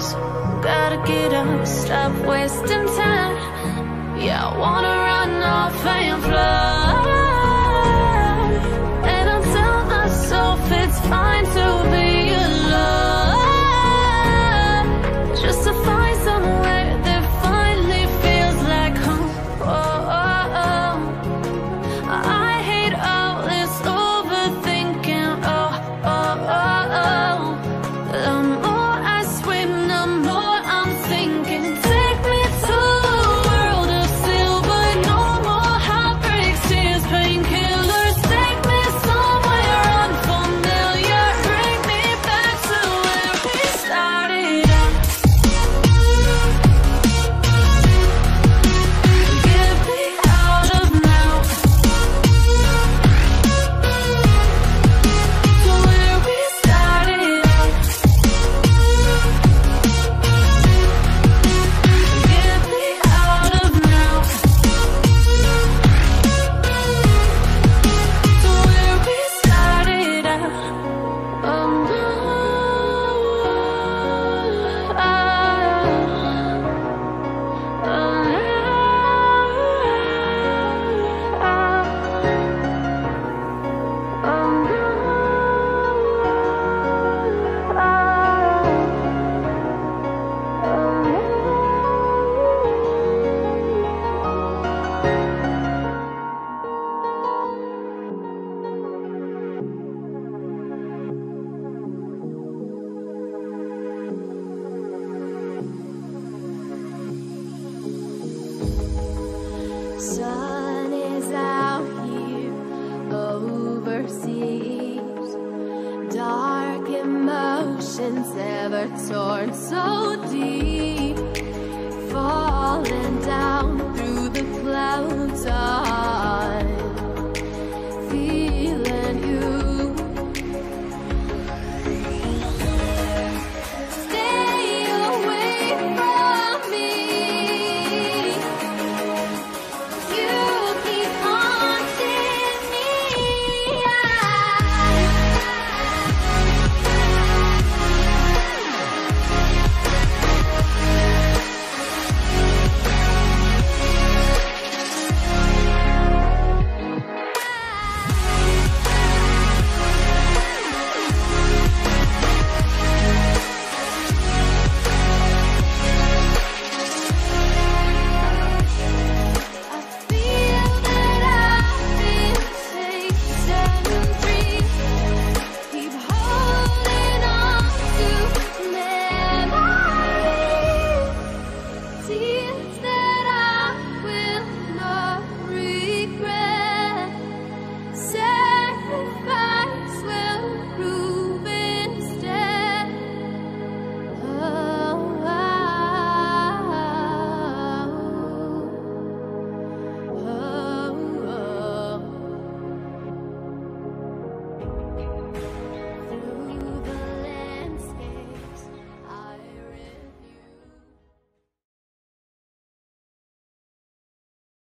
close. Gotta get up, stop wasting time. Yeah, I wanna run off and fly. And I'll tell myself it's fine to be alone, just to find somewhere that finally feels like home. Oh, oh, oh. I hate all this overthinking. Oh, oh, oh, oh. The more I swim, the more I'm thinking. Take me to a world of silver, no more heartbreaks, tears, painkillers. Take me somewhere unfamiliar, bring me back to where we started out. Get me out of now, to where we started out. Get me out of now, to where we started out. Sun is out here overseas. Dark emotions ever torn so deep.